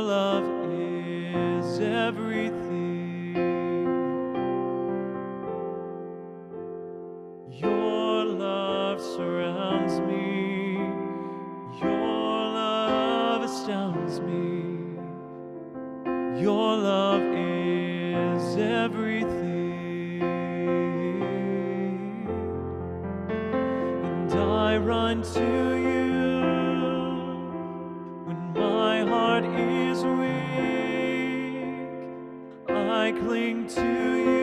love is everything. Your love surrounds me. Your love astounds me. Your love is everything. And I run to you when my heart is weak. I cling to you.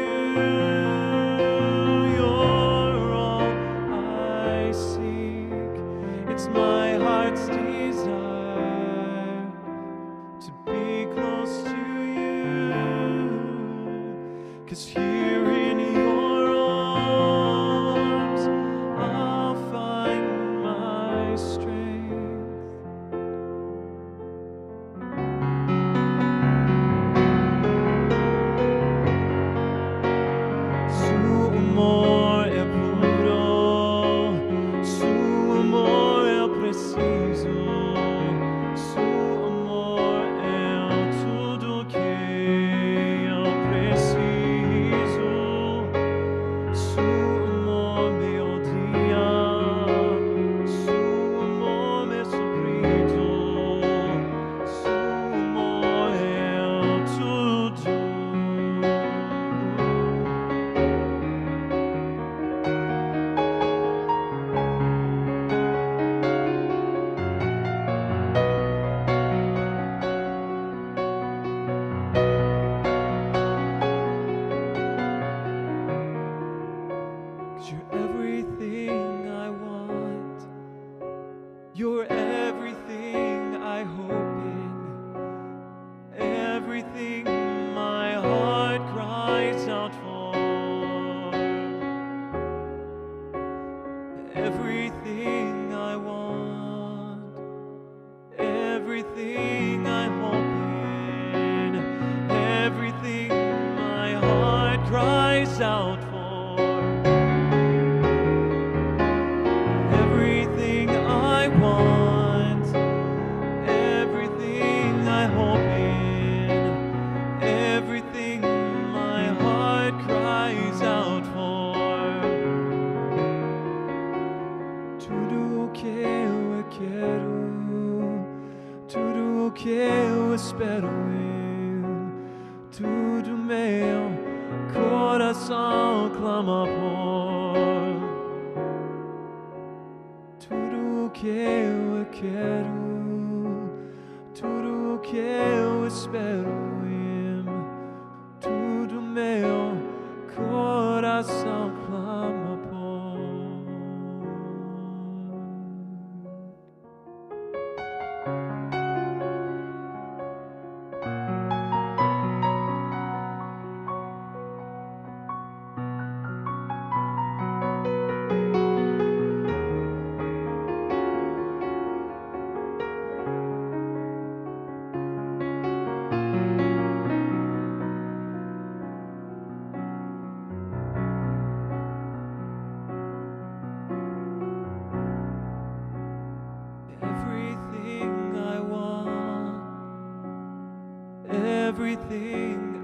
You're all I seek. It's my heart's desire to be close to you. 'Cause here in your arms I'll find my strength. Su amor é puro, su amor é preciso, su amor é tudo que eu preciso. Su amor me odia, su amor me suprido, su amor é tudo. You're everything I want. You're everything I hope in. Everything my heart cries out for. Everything I want. Everything I hope in. Everything my heart cries out for. Everything I want, everything I hope in, everything my heart cries out for. Tudo o que eu quero, tudo o que eu espero em, tudo meu coração clama por. Tudo o que eu quero, tudo o que eu espero em, tudo meu coração clama por. Everything I want, everything